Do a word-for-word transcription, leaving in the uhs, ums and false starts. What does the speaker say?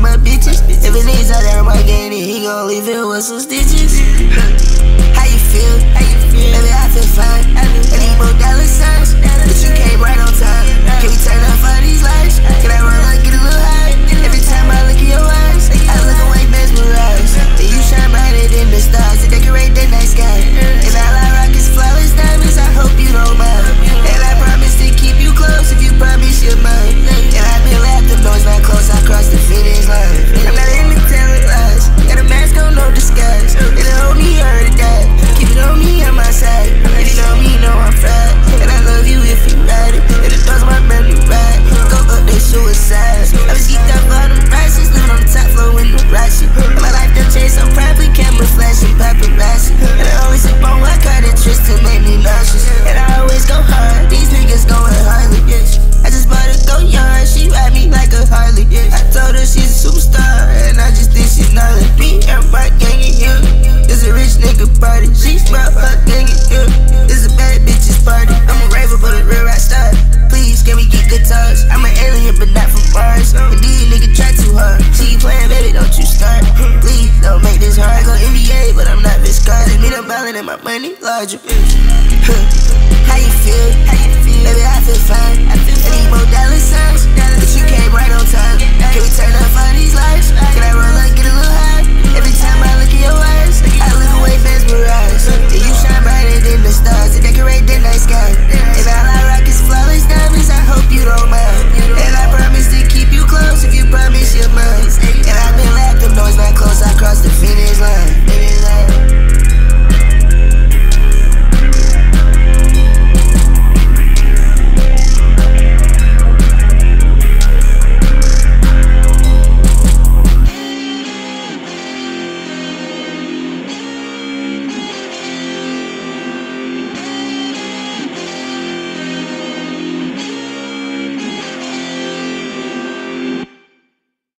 my bitches. If it needs out there, my gang, he gon' leave it with some stitches. How you feel? How you feel? Baby, I feel fine. I need more dollar signs, but you came right on time. Can we turn off all these lights? Can I run up, get a little high? Every time I look in your eyes, I look away mesmerized. And you shine brighter than the stars to decorate the night sky. And all I rock is flawless diamonds, I hope you don't mind. And I promise to keep you close if you promise you're mine. And I've been laughing, no, it's not close, I crossed the finish line. I'm not into telling lies, got a mask on, no disguise. It'll hold me or to die, keep it on me, on my side. If you know me, know I'm fried. And I love you if you ride it, and it does my brand new ride. Go up, they suicide. I was geeked up for them prices, living on the top floor in the ratchet. And my life done changed so proudly, camera flashing, paparazzi. And I always sip on my card and Tristan made me nauseous. And I always go hard, these niggas going hardly, bitch. I just bought a go yard, she ride me like a Harley, bitch. I told her she's a superstar, and I just think she's gnarly. Me and my gang in here, it's a rich nigga party. She's brought her gang in here, it's a bad bitch's party. I'm a raver, but a real rock star. Please, can we get guitars? I'm an alien, but not from Mars. And these niggas try too hard. She playing, baby, don't you start. Please, don't make this hard. I go N B A, but I'm not this card. Me, I'm ballin' and my money larger.